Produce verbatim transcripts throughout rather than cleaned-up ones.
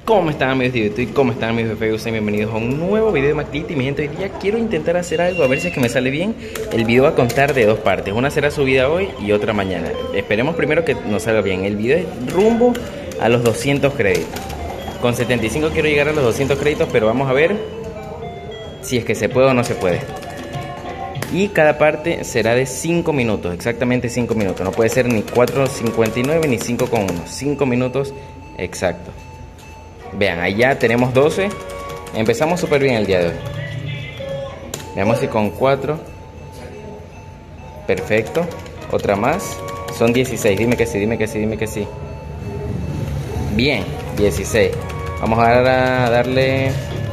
¿Cómo están amigos de YouTube? ¿Cómo están amigos de Facebook? Sean bienvenidos a un nuevo video de McLitty. Mi gente, hoy día quiero intentar hacer algo, a ver si es que me sale bien. El video va a contar de dos partes, una será subida hoy y otra mañana. Esperemos primero que nos salga bien. El video es rumbo a los doscientos créditos. Con setenta y cinco quiero llegar a los doscientos créditos, pero vamos a ver si es que se puede o no se puede. Y cada parte será de cinco minutos, exactamente cinco minutos. No puede ser ni cuatro cincuenta y nueve ni cinco con uno, cinco minutos exactos. Vean, allá tenemos doce. Empezamos súper bien el día de hoy. Veamos si con cuatro. Perfecto. Otra más. Son dieciséis. Dime que sí, dime que sí, dime que sí. Bien, dieciséis. Vamos ahora a darle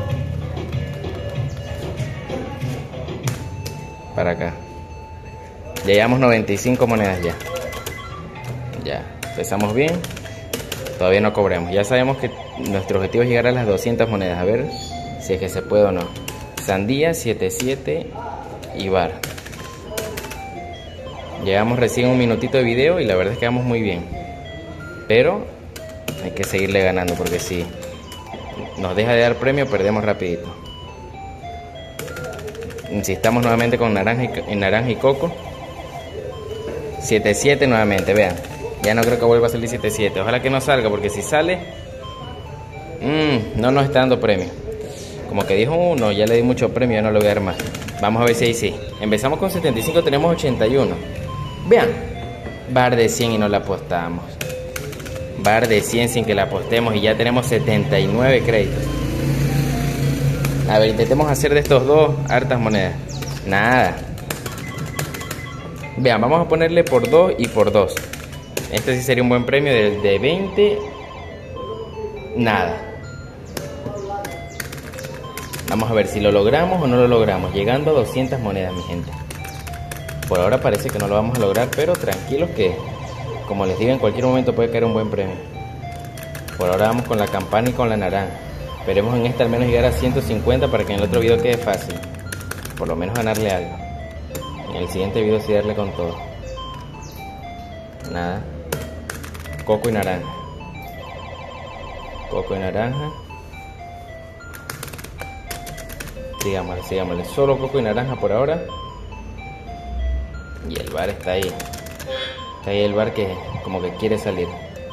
para acá. Ya llevamos noventa y cinco monedas ya. Ya, empezamos bien. Todavía no cobramos. Ya sabemos que nuestro objetivo es llegar a las doscientas monedas. A ver si es que se puede o no. Sandía, setenta y siete y bar. Llegamos recién un minutito de video y la verdad es que vamos muy bien. Pero hay que seguirle ganando porque si nos deja de dar premio perdemos rapidito. Insistamos nuevamente con naranja y, naranja y coco. setenta y siete nuevamente, vean. Ya no creo que vuelva a salir setenta y siete. Ojalá que no salga, porque si sale mmm, no nos está dando premio. Como que dijo uno, ya le di mucho premio, ya no le voy a dar más. Vamos a ver si ahí sí. Empezamos con setenta y cinco, tenemos ochenta y uno. Vean, bar de cien y no la apostamos. Bar de cien sin que la apostemos y ya tenemos setenta y nueve créditos. A ver, intentemos hacer de estos dos hartas monedas. Nada. Vean, vamos a ponerle por dos y por dos. Este sí sería un buen premio de, de veinte. Nada. Vamos a ver si lo logramos o no lo logramos. Llegando a doscientas monedas, mi gente. Por ahora parece que no lo vamos a lograr, pero tranquilos que, como les digo, en cualquier momento puede caer un buen premio. Por ahora vamos con la campana y con la naranja. Esperemos en esta al menos llegar a ciento cincuenta para que en el otro video quede fácil. Por lo menos ganarle algo. En el siguiente video sí darle con todo. Nada. Coco y naranja. Coco y naranja. Sigámosle, sigámosle. Solo coco y naranja por ahora. Y el bar está ahí. Está ahí el bar que como que quiere salir.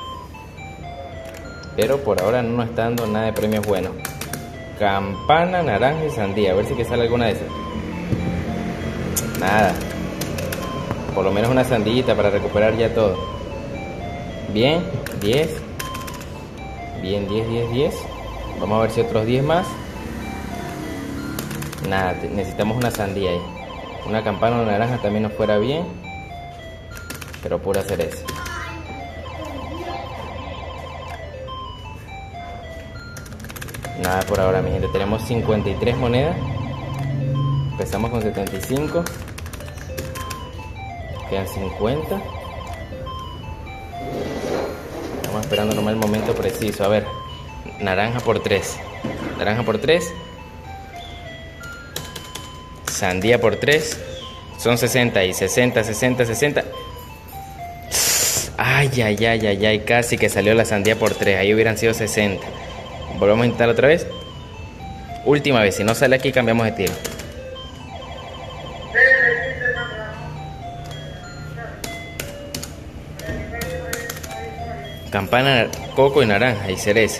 Pero por ahora no nos está dando nada de premios buenos. Campana, naranja y sandía. A ver si que sale alguna de esas. Nada. Por lo menos una sandillita para recuperar ya todo. Bien, diez. Bien, diez, diez, diez. Vamos a ver si otros diez más. Nada, necesitamos una sandía ahí. Una campana o una naranja también nos fuera bien. Pero pura cereza. Nada por ahora, mi gente. Tenemos cincuenta y tres monedas. Empezamos con setenta y cinco. Quedan cincuenta. Estamos esperando nomás el momento preciso. A ver, naranja por tres. Naranja por tres. Sandía por tres. Son sesenta y sesenta, sesenta, sesenta. Ay, ay, ay, ay, ay. Casi que salió la sandía por tres. Ahí hubieran sido sesenta. Volvemos a intentar otra vez. Última vez. Si no sale aquí cambiamos de tiro. Campana, coco y naranja y cereza.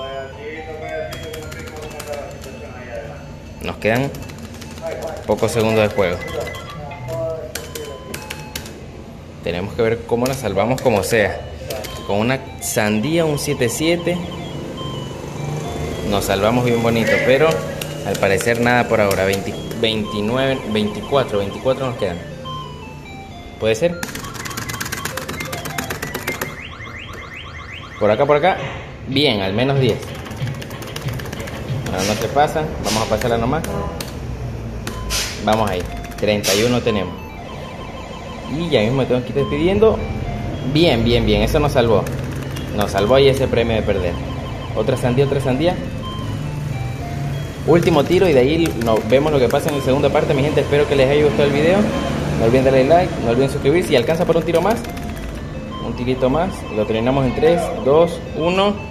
Nos quedan pocos segundos de juego. Tenemos que ver cómo nos salvamos como sea. Con una sandía, un siete siete. Nos salvamos bien bonito, pero al parecer nada por ahora. veinte, veintinueve, veinticuatro, veinticuatro nos quedan. ¿Puede ser? Por acá, por acá. Bien, al menos diez. Bueno, no se pasan. Vamos a pasarla nomás. Vamos ahí. treinta y uno tenemos. Y ya mismo me tengo que ir despidiendo. Bien, bien, bien. Eso nos salvó. Nos salvó ahí ese premio de perder. Otra sandía, otra sandía. Último tiro y de ahí nos vemos lo que pasa en la segunda parte. Mi gente, espero que les haya gustado el video. No olviden darle like, no olviden suscribirse. Si alcanza por un tiro más, un tirito más, lo terminamos en tres, dos, uno.